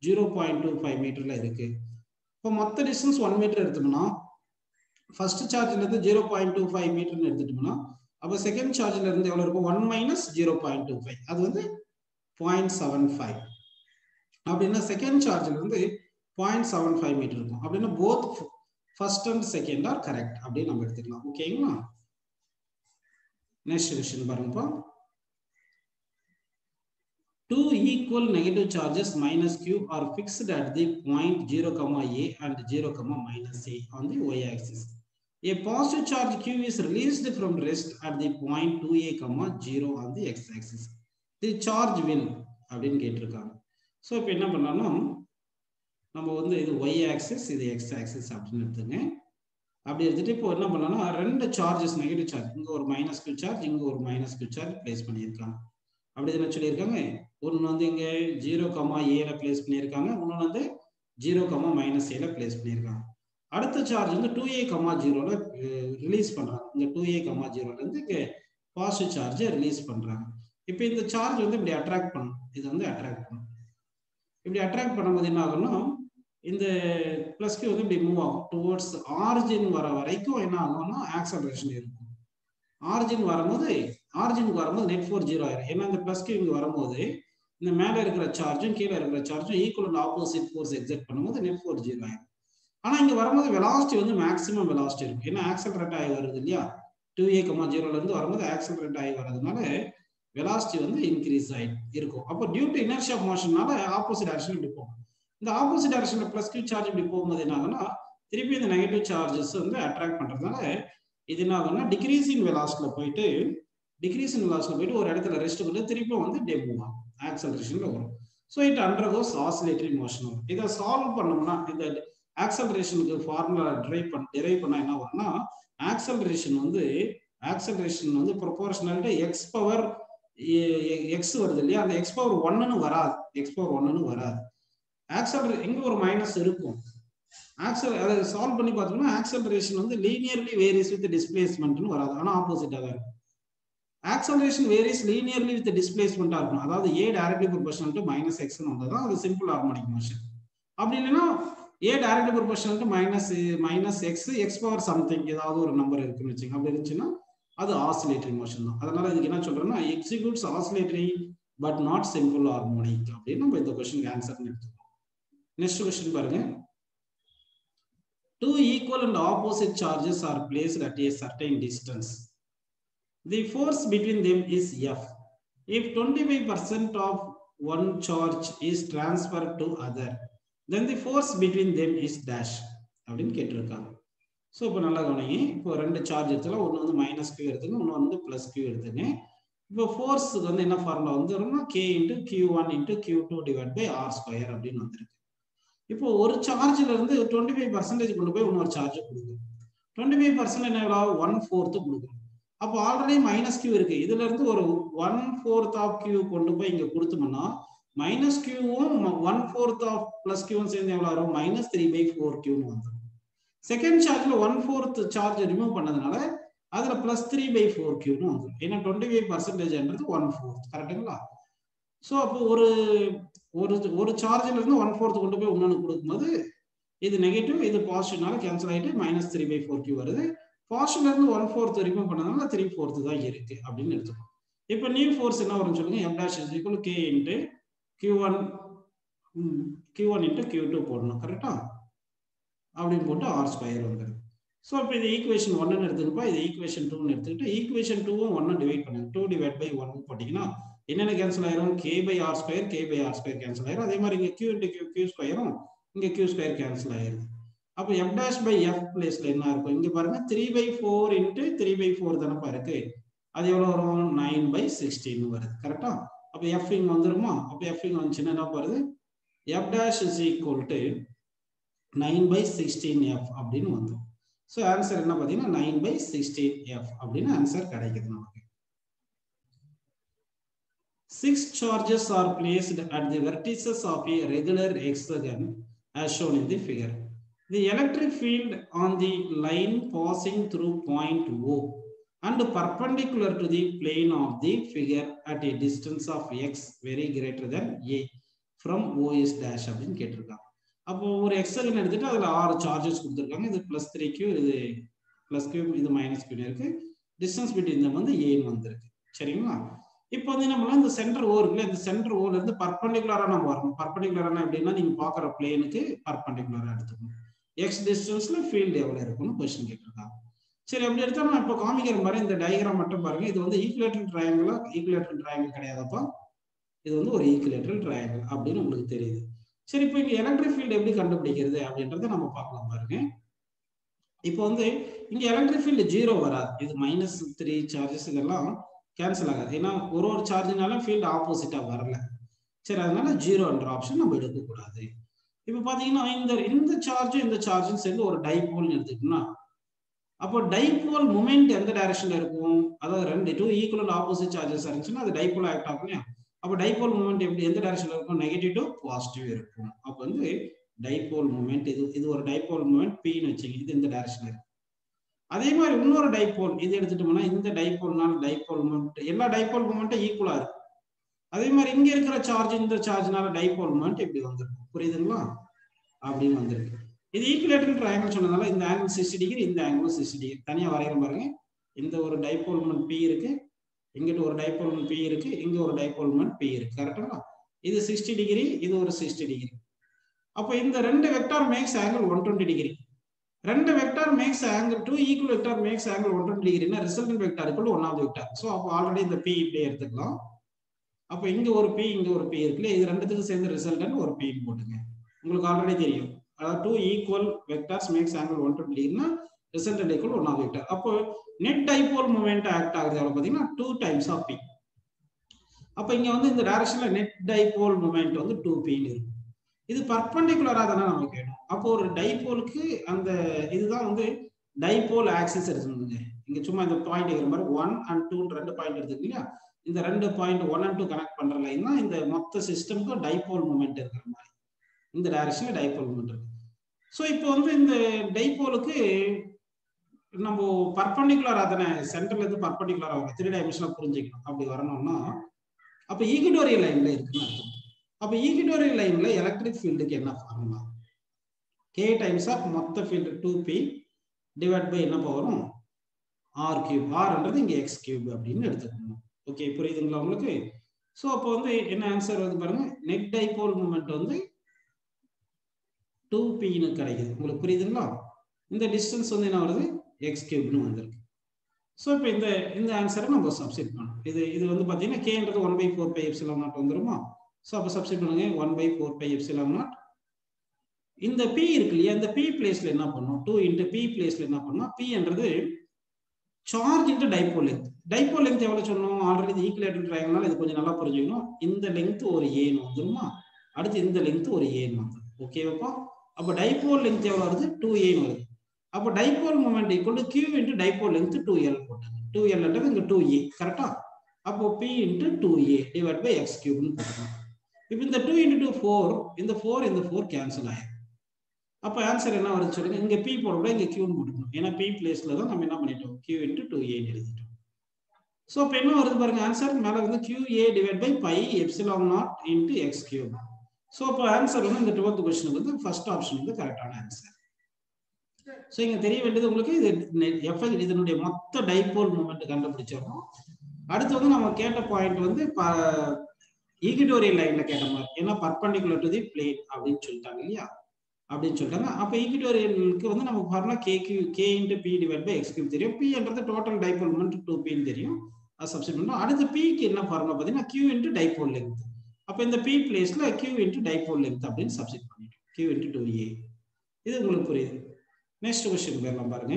0.25 மீட்டர்ல இருக்கு. இப்போ மொத்த டிஸ்டன்ஸ் 1 மீட்டர் எடுத்தோம்னா ஃபர்ஸ்ட் சார்ஜ்ல இருந்து 0.25 மீட்டர்னு எடுத்துட்டோம்னா அப்போ செகண்ட் சார்ஜ்ல இருந்து எவ்வளவு இருக்கும்? 1 - 0.25. அது வந்து 0.75. அப்படின்னா செகண்ட் சார்ஜ்ல இருந்து 0.75 மீட்டர் இருக்கும். அப்படின்னா both first and second are correct அப்படின்னு நம்ம எடுத்துக்கலாம். ஓகேங்களா? நெக்ஸ்ட் क्वेश्चन பாருங்கப்பா. Two equal negative charges minus q are fixed at the point 0, a and 0, minus a on the y-axis. A positive charge q is released from rest at the point 2a, 0 on the x-axis. The charge will அப்படின்னு கேட்டிருக்காங்க. So இப்போ என்ன பண்ணலாம்னா நம்ம வந்து இது y-axis இது x-axis அப்படின்னு எடுத்துங்க. அப்படி எடுத்துட்டு இப்போ என்ன பண்ணலாம்னா ரெண்டு சார்ஜஸ் நெகட்டிவ் சார்ஜ், இங்கே ஒரு மைனஸ் q சார்ஜ், இங்கே ஒரு மைனஸ் q சார்ஜ் பிளேஸ் பண்ணியிருக்காங்க. அப்படி என்ன சொல்லியிருக்காங்க, ஒன்று வந்து இங்கே 0, a பிளேஸ் பண்ணியிருக்காங்க, இன்னொன்று வந்து 0, minus a பிளேஸ் பண்ணியிருக்காங்க. அடுத்த சார்ஜ் வந்து 2a, 0 ரிலீஸ் பண்றாங்க. இங்கே 2a, 0 இருந்து இங்கே பாசிட்டிவ் சார்ஜை ரிலீஸ் பண்றாங்க. இப்போ இந்த சார்ஜ் வந்து இப்படி அட்ராக்ட் பண்ணும், இது வந்து அட்ராக்ட் பண்ணும். இப்படி அட்ராக்ட் பண்ணும்போது என்ன ஆகும்னா இந்த பிளஸ் q வந்து இப்படி மூவ் ஆகும் டுவோர்ட்ஸ் ஆரிஜின் வர வரைக்கும் என்ன ஆகும்னா ஆக்சலரேஷன் இருக்கும். ஆரிஜினுக்கு வரும்போது நெட் ஃபோர்ஸ் 0 ஆயிரும். ஏன்னா இந்த பிளஸ் q இங்க வரும்போது இந்த மேல இருக்கிற சார்ஜும் கீழே இருக்கிற சார்ஜும் equal and opposite force exert பண்ணும்போது நெட் ஃபோர்ஸ் 0 ஆயிரும். ஆனா இங்க வரும்போது வெலாசிட்டி வந்து மேக்ஸிமம் வெலாசிட்டி இருக்கும். ஏன்னா ஆக்சலரேட் ஆகி வருது இல்லையா, 2a, 0 இருந்து வரும்போது ஆக்சலரேட் ஆகி வரதுனால வெலாசிட்டி வந்து இன்க்ரீஸ் ஆகி இருக்கும். அப்போ டியூ டு இனர்ஷியா ஆஃப் மோஷன்னால ஆப்போசிட் டைரக்ஷன் இப்படி போகும். இந்த ஆப்போசிட் டைரக்ஷன்ல பிளஸ் q சார்ஜ் இப்படி போகும்போது என்ன ஆகும்னா திருப்பி இந்த நெகட்டிவ் சார்ஜஸ் வந்து அட்ராக்ட் பண்றதுனால இது என்ன ஆகும்னா டிக்ரீசிங் வெலாசிட்டில போயிட்டு ஒரு இடத்துல ரெஸ்ட் பண்ணி திருப்பி வந்து மூவ் ஆகும், ஆக்சலரேஷன்ல வரும். So it undergoes oscillatory motion வரும். இதை சால்வ் பண்ணோம்னா இந்த ஆக்சலரேஷனுக்கு ஃபார்முலா டிரைவ் பண்ணா என்ன வரும்னா ஆக்சலரேஷன் வந்து proportional to X power X வருது இல்லையா, அந்த எக்ஸ் பவர் 1ன்னு வராது. ஆக்சலரேஷன் இங்க ஒரு மைனஸ் இருக்கும். அதை சால்வ் பண்ணி பார்த்தோம்னா ஆக்சலரேஷன் வந்து லீனியர்லி வேரிஸ் வித் டிஸ்பிளேஸ்மெண்ட்னு வராது, ஆனா ஆப்போசிட்டா தான் இருக்கும். ஆக்சலரேஷன் வேரிஸ் லீனியர்லி வித் டிஸ்பிளேஸ்மெண்டா இருக்கும். அதாவது a directly proportional to minus எக்ஸ்னு வந்ததான் அது சிம்பிள் ஹார்மோனிக் மோஷன். அப்படி இல்லைன்னா a directly proportional to minus X power something ஏதாவது ஒரு நம்பர் இருக்குன்னு வச்சுங்க, அப்படி இருந்துச்சுன்னா அது ஆசிலேட்டரி மோஷன் தான். அதனால இதுக்கு என்ன சொல்றோம்னா executes oscillatory but not simple harmonic அப்படின்னு நம்ம இந்த क्वेश्चन ஆன்சர் எடுத்துக்கோம். நெக்ஸ்ட் क्वेश्चन பாருங்க. Two equal and opposite charges are placed at a certain distance. The force between them is F. If 25% of one charge is transferred to other, then the force between them is dash. அப்படின்னு கேட்டிருக்காங்க. So இப்போ நல்லா கவனிங்க. இப்போ ரெண்டு charge எடுத்துல ஒன்று வந்து minus q எடுத்துங்க, இன்னொன்று வந்து பிளஸ் q எடுத்துங்க. இப்போ ஃபோர்ஸுக்கு வந்து என்ன formula வந்துருன்னா k × q1 × q2 / r² அப்படின்னு வந்துருக்கு. இப்போ ஒரு சார்ஜ்ல இருந்து 25% கொண்டு போய் இன்னொரு சார்ஜ் கொடுக்கும். 25% என்ன 1/4 கொடுக்கும். அப்போ ஆல்ரெடி மைனஸ் q இருக்கு, இதுல இருந்து ஒரு 1/4 ஆஃப் q கொண்டு போய் இங்க கொடுத்தோம்னா மைனஸ் q-வும் 1/4 ஆஃப் பிளஸ் q-வும் சேர்ந்து எவ்வளவு வரும், -3/4q வந்துடும். செகண்ட் சார்ஜ்ல 1/4 சார்ஜ் ரிமூவ் பண்ணதுனால அதுல +3/4q வந்துடும். ஏன்னா 25%ன்றது 1/4, கரெக்டுங்களா? ஸோ அப்போ ஒரு சார்ஜ்ல இருந்து 1/4 கொண்டு போய் இன்னொன்று கொடுக்கும்போது இது நெகட்டிவ், இது பாசிட்டிவ்னால கேன்சல் ஆகிட்டு -3/4q வருது. பாசிட்டிவ்ல இருந்து 1/4 ரிமூவ் பண்ணதுனால 3/4 தான் இருக்கு அப்படின்னு எடுத்துக்கணும். இப்போ நியூ ஃபோர்ஸ் என்ன வரும்னு சொல்லுங்க, F' = k × q1 × q2 போடணும், கரெக்டா? அப்படின்னு போட்டு r² வந்துடும். ஸோ இப்போ இது ஈக்குவேஷன் 1ன்னு எடுத்துக்கப்பா, இது ஈக்குவேஷன் 2ன்னு எடுத்துக்கிட்டு ஈக்குவேஷன் 2வும் 1 டிவைட் பண்ணுங்க. 2/1 போட்டீங்கன்னா என்னென்ன கேன்சல் ஆயிரும், k/r² கேன்சல் ஆயிரும். அதே மாதிரி இங்க q × q²ம் இங்க q² கேன்சல் ஆயிரும். அப்போ F'/F பிளேஸ்ல என்ன இருக்கும், இங்க பாருங்க 3/4 × 3/4 தானப்பா இருக்கு, அது எவ்வளவு வரும், 9/16 வருது, கரெக்டா? அப்போ F இங்க வந்துருமா? அப்போ F இங்க வந்துச்சுன்னா என்ன வருது, F' = 9/16f அப்படின்னு வந்துடும். ஸோ ஆன்சர் என்ன பார்த்தீங்கன்னா 9/16f அப்படின்னு ஆன்சர் கிடைக்குது நமக்கு. 6 charges are placed at the vertices of a regular hexagon as shown in the figure. The electric field on the line passing through point O and perpendicular to the plane of the figure at a distance of x very greater than a from O is dash அப்படின்னு கேட்டிருக்காங்க. அப்போ ஒரு hexagon எடுத்துட்டு அதுல 6 charges கொடுத்துருக்காங்க. இது +3q, இது +q, இது -q இருக்கு. டிஸ்டன்ஸ் பிட்வீன் தம் வந்து a வந்திருக்கு, சரிங்களா? இப்போ வந்து என்ன பண்ணலாம், இந்த சென்டர் ஓ இருக்குல்ல, இந்த சென்டர் ஓல இருந்து பர்பண்டிகுலரா நம்ம வரணும். பர்பண்டிகுலரானா எப்படின்னா நீங்க பாக்குற பிளேனுக்கு பர்பண்டிகுலரா எடுத்துக்கணும். எக்ஸ் டிஸ்டன்ஸ்ல ஃபீல்டு எவ்வளவு இருக்குன்னு क्वेश्चन கேட்டிருக்காங்க. சரி, அப்படி எடுத்தா நான் இப்போ காமிக்கிற மாதிரி இந்த டயகிராம் மட்டும் பாருங்க. இது வந்து ஈக்குலேட்டரல் ட்ரையாங்கிளா? ஈக்குலேட்டரல் ட்ரையாங்கிள் கிடையாதப்பா, இது வந்து ஒரு ஈக்குலேட்டரல் ட்ரையாங்கிள் அப்படின்னு உங்களுக்கு தெரியுது. சரி, இப்போ இங்க எலக்ட்ரிக் ஃபீல்டு எப்படி கண்டுபிடிக்கிறது அப்படின்றத நம்ம பார்க்கலாம் பாருங்க. இப்போ வந்து இங்க எலக்ட்ரிக் ஃபீல்டு 0 வராது. இது -3 சார்ஜஸ் இதெல்லாம் கேன்சல் ஆகாது. ஏன்னா ஒரு சார்ஜ்னால ஃபீல்டு ஆப்போசிட்டா வரல. சரி, அதனால 0ன்ற ஆப்ஷன் நம்ம எடுக்கக்கூடாது. இப்போ பாத்தீங்கன்னா இந்த சார்ஜும் இந்த சார்ஜும் சேர்ந்து ஒரு டைபோல்னு எடுத்துக்கிட்டோம்னா, அப்போ டைபோல் மூமெண்ட் எந்த டைரக்ஷன்ல இருக்கும்? அதாவது டூ ஈக்குவல் ஆப்போசிட் சார்ஜஸ் இருந்துச்சுன்னா அது டைபோல் ஆக்ட் ஆகும் இல்லையா? அப்போ டைபோல் மூமெண்ட் எப்படி எந்த டைரக்ஷன்ல இருக்கும்? நெகட்டிவ் டு பாசிட்டிவ் இருக்கும். அப்போ வந்து டைபோல் மூமெண்ட் இது ஒரு டைபோல் மூமெண்ட் Pன்னு வச்சுங்க. இது இந்த டைரக்ஷன்ல இருக்கு. அதே மாதிரி இன்னொரு டைபோல் இது எடுத்துட்டோம்னா, இந்த டைபோல்னால டைபோல் மூமெண்ட் எல்லா டைபோல் மூமெண்ட்டும் ஈக்குவலா இருக்கும். அதே மாதிரி இங்க இருக்கிற சார்ஜ் இந்த சார்ஜ்னால டைபோல் மூமெண்ட் இப்படி வந்திருக்கும். புரியுதுங்களா? அப்படின்னு வந்திருக்கு. இது ஈக்குலேட்டரல் ட்ரையாங்கிள் சொன்னதால இந்த ஆங்கிள் 60 டிகிரி, இந்த ஆங்கிள் 60 டிகிரி. தனியா வரையற பாருங்க. இந்த ஒரு டைபோல் மூமெண்ட் P இருக்கு, இங்கிட்ட ஒரு டைபோல் மூமெண்ட் P இருக்கு, இங்க ஒரு டைபோல் மூமெண்ட் P இருக்கு. கரெக்ட்டுங்களா? இது 60 டிகிரி, இது ஒரு 60 டிகிரி. அப்ப இந்த ரெண்டு வெக்டார் மேக்ஸ் ஆங்கிள் 120 டிகிரி. ரெண்டு vector makes angle two equal vector makes angle 120 டிகிரினா resultant vector equal one of vector. So அப்போ ஆல்ரெடி இந்த P இப்படியே எடுத்துக்கலாம். அப்ப இங்க ஒரு P இங்க ஒரு P இருக்குல்ல, இது ரெண்டுத்துக்கும் சேர்ந்து ரிசல்டன்ட் ஒரு P போட்டுங்க. உங்களுக்கு ஆல்ரெடி தெரியும். அதாவது two equal vectors makes angle 120 டிகிரினா resultant equal one of vector. அப்போ நெட் டைபோல் மூமெண்ட் ஆக்ட் ஆகுது எவ்வளவு பாத்தீங்கன்னா 2 டைம்ஸ் ஆஃப் P. அப்ப இங்க வந்து இந்த டைரக்ஷன்ல நெட் டைபோல் மூமெண்ட் வந்து 2P இருக்கும். இது பர்பண்டிகுலரா தானே நமக்கு வேணும். அப்போ ஒரு டைபோலுக்கு அந்த இதுதான் வந்து டைபோல் ஆக்சிஸ் இருக்குங்க. இங்க சும்மா இந்த பாயிண்ட் இருக்கிற மாதிரி 1 and 2 ரெண்டு பாயிண்ட் எடுத்துக்கீங்க. இந்த ரெண்டு பாயிண்ட் 1 and 2 கனெக்ட் பண்ற லைன் தான் இந்த மொத்த சிஸ்டம்க்கு டைபோல் மூமெண்ட் இருக்கிற மாதிரி. இந்த டைரக்ஷன்ல டைபோல் மூமெண்ட் இருக்கு. சோ இப்போ வந்து இந்த டைபோலுக்கு நம்ம பர்பண்டிகுலரா தானே சென்டர்ல இருந்து பர்பண்டிகுலரா வரும். 3 டைமென்ஷனலா புரிஞ்சுக்கணும். அப்படி வரணும்னா அப்ப ஈக்குவேட்டோரியல் லைன்ல இருக்குன்னு அர்த்தம். அப்ப ஈக்குவேட்டோரியல் லைன்ல எலக்ட்ரிக் ஃபீல்டுக்கு என்ன ஃபார்முலா? K டைம்ஸ் ஆஃப் மொத்த ஃபீல்டு 2P டிவைட் பை என்ன வரும்? R cube. Rன்றது இங்க X கியூப் அப்படின்னு எடுத்துக்கணும். ஓகே, புரியுதுங்களா உங்களுக்கு? சோ அப்போ வந்து என்ன ஆன்சர் வருது பாருங்க. நெட் டைபோல் மூமெண்ட் வந்து 2P ன்னு கிடைக்குது. உங்களுக்கு புரியுதுங்களா? இந்த டிஸ்டன்ஸ் வந்து என்ன வருது? X கியூப்னு வந்திருக்கு. சோ இப்போ இந்த ஆன்சரை நம்ம சப்ஸ்டிட் பண்ணணும். இது வந்து பாத்தீங்கன்னா Kன்றது 1/4πε0 வந்துருமா? சோ அப்ப சப்ஸ்டிட் பண்ணுங்க. 1/4πε0. இந்த P இருக்கு இல்லையா, இந்த P பிளேஸ்ல என்ன பண்ணும்? 2 into P பிளேஸ்ல என்ன பண்ணும்? P என்றது charge into dipole length. Dipole length எவ்வளவு சொன்னோம்? ஆல்ரெடி இது ஈக்குவேட்டரல் ட்ரையாங்கிள்னால இது கொஞ்சம் நல்லா புரிஞ்சுக்கணும். இந்த லெங்த் ஒரு A ன்னு வந்துருமா? அடுத்து இந்த லெங்த் ஒரு A ன்னு வந்துரும். ஓகேவாப்பா? அப்ப டைபோல் லெங்த் எவ்வளவு வருது? 2A ன்னு வருது. அப்ப dipole moment equal to Q into dipole length 2L போட்டாங்க. 2L என்றது இங்க 2A. கரெக்ட்டா? அப்போ P into 2A divided by X cube ன்னு போடுறோம். இப்போ இந்த 2 into 2 4, இந்த 4 கேன்சல் ஆயிடும். அப்ப ஆன்சர் என்ன வருது சொல்லுங்க. இங்க P போடக்கூடாது, இங்க Q ன்னு போட்டுக்கணும். ஏன்னா P பிளேஸ்ல தான் நம்ம என்ன பண்ணிட்டோம்? Q into 2A ன்னு எழுதிட்டோம். சோ இப்போ என்ன வருது பாருங்க ஆன்சர். மேல வந்து QA divided by pi epsilon naught into X cube. So இப்போ ஆன்சர் வந்து இந்த 12th क्वेश्चन வந்து ஃபர்ஸ்ட் ஆப்ஷன் வந்து கரெக்டான ஆன்சர். சோ இங்க தெரிய வேண்டியது உங்களுக்கு இது இதனுடைய மொத்த டைபோல் மூமெண்ட் கண்டுபிடிச்சிடணும். அடுத்து வந்து நம்ம கேட்ட பாயிண்ட் வந்து ஈக்குவேட்டோரியல் லைன்ல கேட்ட மாதிரி. ஏன்னா பர்பண்டிகுலர் டு தி பிளேன் அப்படின்னு சொல்லிட்டாங்க இல்லையா? அப்படின்னு சொல்லிட்டாங்க. அப்ப ஈக்குவேட்டோரியலுக்கு வந்து நமக்கு formula K into P divided by X cube தெரியும். P என்றது டோட்டல் டைபோல் மூமெண்ட் 2P ன்னு தெரியும். அது சப்ஸ்டிட் பண்ணோம். அடுத்து P க்கு என்ன ஃபார்முலா பாத்தீங்கன்னா Q into டைபோல் லெங்த். அப்ப இந்த P பிளேஸ்ல Q into டைபோல் லெங்த் அப்படின்னு சப்ஸ்டிட் பண்ணிட்டோம். Q into 2A. இது உங்களுக்கு புரியுது. நெக்ஸ்ட் क्वेश्चन போறலாம் பாருங்க.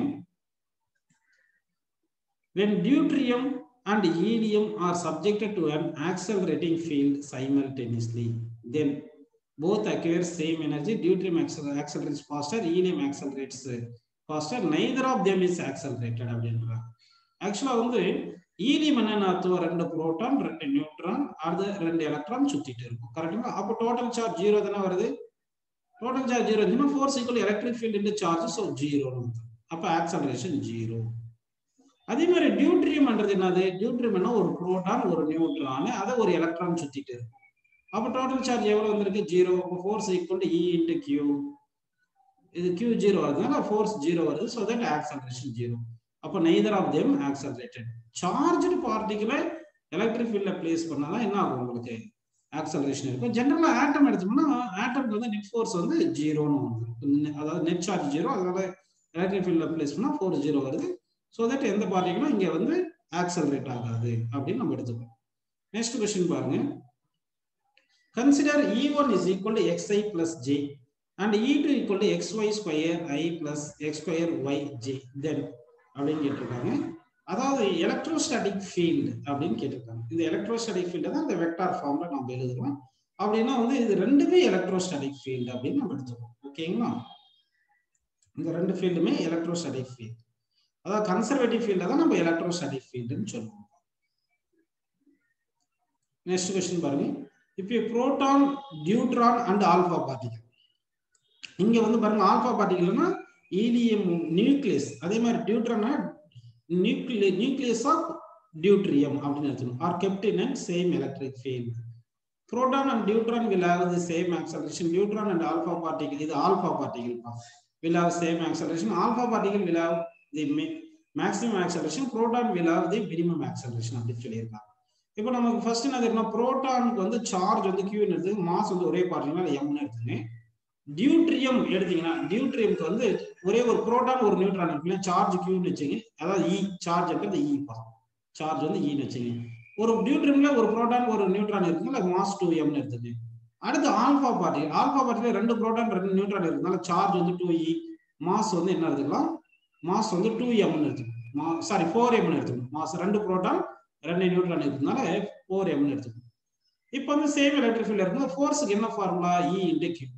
When deuterium and helium are subjected to an accelerating field simultaneously, then both acquire same energy. Deuterium accelerates faster, helium accelerates faster. Neither of them is accelerated அப்படின்றாங்க. ஆக்சுவலா வந்து helium என்ன அர்த்தம்? ரெண்டு புரோட்டான், ரெண்டு neutron, அது ரெண்டு எலக்ட்ரான் சுத்திட்டு இருக்கும். கரெக்ட்டுங்களா? அப்போ டோட்டல் சார்ஜ் 0 தானே வருது. டோட்டல் சார்ஜ் 0 இருந்துச்சுன்னா force equal electric field into charge, so 0 வந்து அப்ப ஆக்சலரேஷன் 0. அதே மாதிரி டியூட்ரியம்ன்றது என்னது? டியூட்ரியம்னா ஒரு புரோட்டான் ஒரு நியூட்ரான், அதை ஒரு எலக்ட்ரான் சுத்திட்டு இருக்கும். அப்ப டோட்டல் சார்ஜ் எவ்வளவு வந்திருக்கு? 0. அப்ப force equal to E into Q. இது Q 0 வருதுனால ஃபோர்ஸ் 0 வருது. So that acceleration 0. அப்ப neither of them accelerated. Charged particle electric ஃபீல்ட்ல பிளேஸ் பண்ணாதான் என்ன ஆகும் உங்களுக்கு ஆக்சலரேஷன் இருக்கும். ஜெனரலா ஆட்டம் எடுத்தோம்னா ஆட்டம்ல வந்து நெட் ஃபோர்ஸ் வந்து 0ன்னு வந்து, அதாவது நெட் சார்ஜ் 0, அதனால எலக்ட்ரிக் ஃபீல்ட்ல பிளேஸ் பண்ணா 4 0 வருது. ஸோ தட் எந்த பார்ட்டிகளும் இங்க வந்து ஆக்சலரேட் ஆகாது அப்படின்னு நம்ம எடுத்துக்கோம். நெக்ஸ்ட் கொஸ்டின் பாருங்க. Consider E1 is equal to xi plus j and E2 equal to xy square I plus x square yj. Then அப்படின்னு கேட்டிருக்காங்க. அதாவது எலக்ட்ரோஸ்டாட்டிக் ஃபீல்டு அப்படின்னு கேட்டிருக்காங்க. இந்த எலக்ட்ரோஸ்டாட்டிக் ஃபீல்டு தான் இந்த வெக்டார் ஃபார்ம்ல நம்ம எழுதுறோம். அப்படின்னா வந்து இது ரெண்டுமே எலக்ட்ரோஸ்டாட்டிக் ஃபீல்டு அப்படின்னு நம்ம எடுத்துக்கோம். ஓகேங்களா? இந்த ரெண்டு ஃபீல்டுமே எலக்ட்ரோஸ்டாட்டிக் ஃபீல்டு. அதாவது கன்சர்வேட்டிவ் ஃபீல்டை தான் நம்ம எலக்ட்ரோஸ்டாட்டிக் ஃபீல்டுன்னு சொல்லுவோம். நெக்ஸ்ட் கொஸ்டின் பாருங்க. இப்போ proton, deuteron and alpha particle. இங்க வந்து பாருங்க ஆல்பா பார்ட்டிகல்னா ஈலியம் நியூக்ளியஸ், அதே மாதிரி டியூட்ரானா nucleus of deuterium அப்படின்னு எடுத்துக்கணும். Are kept in a same electric field. Proton and deuteron will have the same acceleration. Deuteron and alpha particle, இது alpha particle will have same acceleration. Alpha particle will have the maximum acceleration. Proton will have the minimum acceleration அப்படின்னு சொல்லியிருக்காங்க. இப்போ நமக்கு first என்ன தெரியுமா, புரோட்டானுக்கு வந்து charge வந்து Q எடுத்து, மாஸ் வந்து ஒரே பார்ட்டிகல்னா M எடுத்துங்க. டியூட்ரியம் எடுத்தீங்கன்னா டியூட்ரியம்க்கு வந்து ஒரே ஒரு புரோட்டான் ஒரு நியூட்ரான் இருக்குல்ல, சார்ஜ் கியூன்னு வச்சுங்க. அதாவது இ சார்ஜ் இருக்கிறது இ பா, சார்ஜ் வந்து இன்னு வச்சுங்க. ஒரு டியூட்ரியம்ல ஒரு புரோட்டான் ஒரு நியூட்ரான் இருக்குல்ல, மாஸ் 2m எடுத்துங்க. அடுத்து alpha particle. Alpha particle 2 proton 2 neutron இருக்குனால சார்ஜ் வந்து 2e, மாஸ் வந்து என்ன எடுத்துக்கலாம், மாஸ் வந்து 2m எடுத்துக்கணும். சாரி 4m எடுத்துக்கணும். மாஸ் 2 புரோட்டான் 2 நியூட்ரான் இருக்குனால 4m எடுத்துக்கணும். இப்போ வந்து சேம் எலக்ட்ரிக் ஃபீல்ட் இருக்கும்போது ஃபோர்ஸுக்கு என்ன formula, E into Q.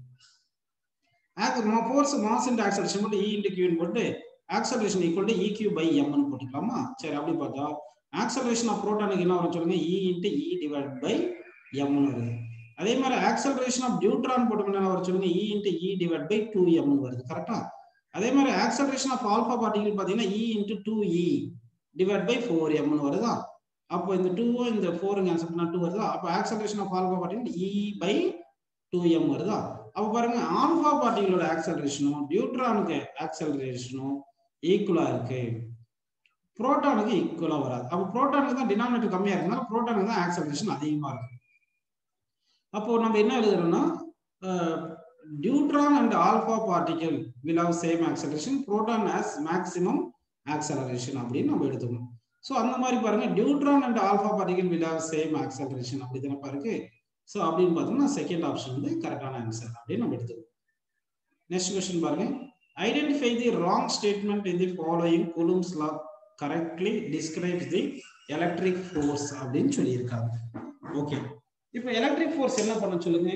Force mass into acceleration போட்டு E into Q போட்டு acceleration equal to EQ by M ன்னு போட்டுக்கலாமா? சரி, அப்படி பார்த்தா ஆக்சலரேஷன் ஆஃப் புரோட்டானுக்கு என்ன வரும் சொல்லுங்க, E into E divided by M ன்னு வருது. அதே மாதிரி ஆக்சலரேஷன் ஆஃப் டியூட்ரான் போட்டோம்னா என்ன வரும் சொல்லுங்க, E into E divided by 2m ன்னு வருது. கரெக்ட்டா? அதே மாதிரி ஆக்சலரேஷன் ஆஃப் ஆல்பா பார்ட்டிகல் பாத்தீங்கன்னா E into 2e divided by 4m ன்னு வருதா? அப்போ இந்த 2 இந்த 4 கேன்சல் பண்ணா 2 வருதா? அப்போ acceleration of alpha particle E by 2m வருதா? அப்ப பாருங்க ஆல்பா பார்ட்டிகளோட ஆக்சலரேஷனும் டியூட்ரானுக்கு ஆக்சலரேஷனும் ஈக்குவலா இருக்கு, புரோட்டானுக்கு ஈக்குவலா வராது. அப்ப புரோட்டானுக்கு தான் டினாமினேட்டர் கம்மியா இருக்குனால புரோட்டானுக்கு தான் ஆக்சலரேஷன் அதிகமா இருக்கு. அப்போ நம்ம என்ன எழுதுறோம்னா, deuteron and alpha particle will have same acceleration, proton has maximum acceleration அப்படின்னு நம்ம எடுத்துக்கணும். ஸோ அந்த மாதிரி பாருங்க deuteron and alpha particle will have same acceleration அப்படி தானே பாருங்க. ஸோ அப்படின்னு பார்த்தோம்னா செகண்ட் ஆப்ஷன் வந்து கரெக்டான ஆன்சர் அப்படின்னு நம்ம எடுத்துக்கணும். நெக்ஸ்ட் கொஸ்டின் பாருங்க. Identify the wrong statement in the following Coulomb's law correctly describes the electric force அப்படின்னு சொல்லியிருக்காங்க. ஓகே, இப்போ எலக்ட்ரிக் ஃபோர்ஸ் என்ன பண்ண சொல்லுங்க.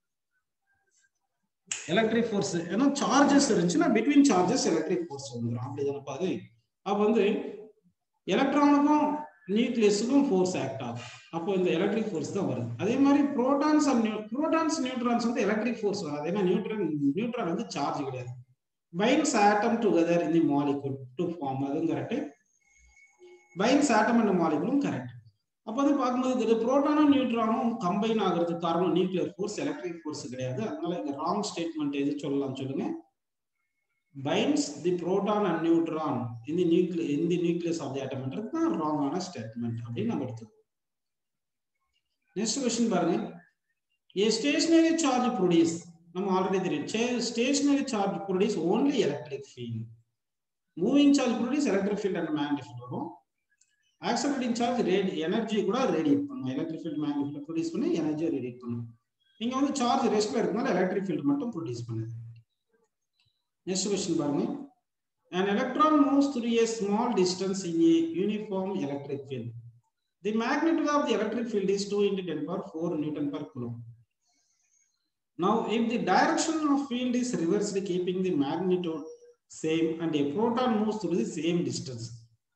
எலக்ட்ரிக் ஃபோர்ஸ் ஏன்னா சார்ஜஸ் இருந்துச்சுன்னா பிட்வீன் சார்ஜஸ் எலக்ட்ரிக் ஃபோர்ஸ் வந்துடும். அப்படிதானே பாரு. அப்போ வந்து எலக்ட்ரானுக்கும் நியூக்ளியஸுக்கும் ஃபோர்ஸ் ஆக்ட் ஆகும். அப்போ இந்த எலக்ட்ரிக் ஃபோர்ஸ் தான் வருது. அதே மாதிரி புரோட்டான்ஸ் நியூட்ரான்ஸ் வந்து எலக்ட்ரிக் ஃபோர்ஸ் வராது. ஏன்னா நியூட்ரான் வந்து சார்ஜ் கிடையாது. Binds atom together in the molecule to form, அதுவும் கரெக்ட். பைண்ட்ஸ் ஆட்டம் அண்ட் மாலிகுலும் கரெக்ட். அப்போ வந்து பார்க்கும்போது புரோட்டானும் நியூட்ரானும் கம்பைன் ஆகிறதுக்கு காரணம் நியூக்ளியர் ஃபோர்ஸ், எலக்ட்ரிக் ஃபோர்ஸ் கிடையாது. அதனால இந்த ராங் ஸ்டேட்மெண்ட் எது சொல்லலாம் சொல்லுங்க. binds the proton and neutron in the nucleus of the atom என்றது wrong ஆன ஸ்டேட்மென்ட் அப்படி நம்ம எடுத்துக்கோம். நெக்ஸ்ட் क्वेश्चन பாருங்க. a stationary charge produce, நம்ம ஆல்ரெடி தெரியும் stationary charge produce only electric field, moving charge produce electric field and magnetic field வரும். accelerating charge energy கூட ரேடியேட் பண்ணும். electric field magnetic field produce பண்ணி எனர்ஜியை ரேடியேட் பண்ணும். இங்க வந்து சார்ஜ் ரெஸ்ட்ல இருக்கனால electric field மட்டும் ப்ரொடியூஸ் பண்ணுது. Next question பாருங்க. An electron moves through a small distance in a uniform electric field. The magnitude of the electric field is 2 × 10⁴ Newton per coulomb. Now, if the direction of field is reversed, keeping the magnitude same, and a proton moves through the same distance,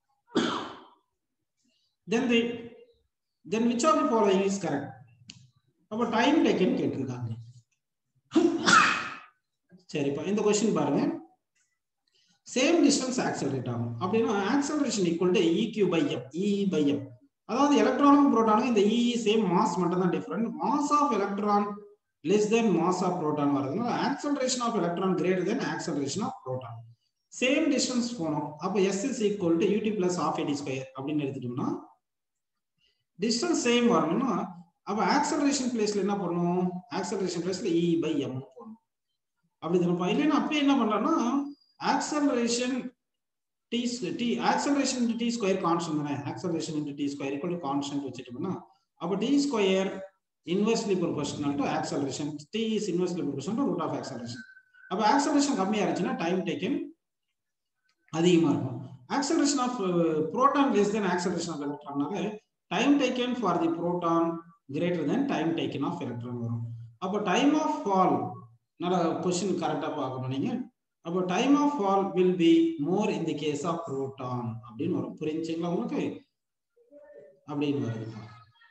then which of the following is correct? Our time taken கேட்டிருக்காங்க. சரிப்பா, இந்த question பாருங்க. Same distance accelerate ஆகும் அப்படின்னா acceleration equal to EQ by M, E by M. அதாவது எலக்ட்ரானுக்கும் புரோட்டானுக்கும் இந்த E same mass மட்டும் தான் different. Mass of electron less than mass of proton வரதுனால acceleration of electron greater than acceleration of proton. Same distance போனோம். அப்போ S is equal to UT plus ½ AD² அப்படின்னு எடுத்துட்டோம்னா distance same வரணும்னா அப்ப acceleration பிளேஸ்ல என்ன பண்ணும்? ஆக்சலரேஷன் பிளேஸ்ல E by m போடணும். அப்படி தானப்பா? இல்லைன்னா அப்படியே என்ன பண்ணலாம்னா acceleration acceleration into t square constant தானே? acceleration into t square equal to constant வச்சிட்டோம்னா அப்ப t square inversely proportional to acceleration. T is inversely proportional to root of acceleration. அப்ப acceleration கம்மியா இருந்துச்சுன்னா time taken அதிகமா இருக்கும். Acceleration of proton less than acceleration of electron time taken for the proton greater than time taken of electron வரும். அப்ப time of fall நல்ல question கரெக்ட்டா பார்க்கணும் நீங்க. அப்ப time of fall will be more in the case of proton அப்படின்னு வரும். புரிஞ்சுங்களா உங்களுக்கு? அப்படின்னு வருதுப்பா.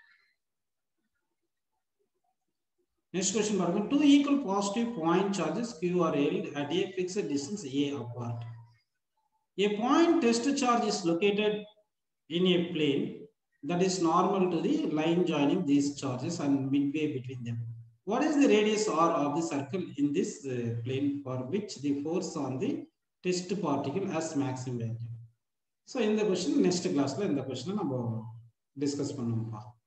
Next question பாருங்க. Two equal positive point charges Q are held at a fixed distance A apart. A point test charge is located in a plane that is normal to the line joining these charges and midway between them. What is the radius r of the circle in this plane for which the force on the test particle has maximum value? So in the question next class la indha question நம்ம discuss பண்ணுவோம்ப்பா.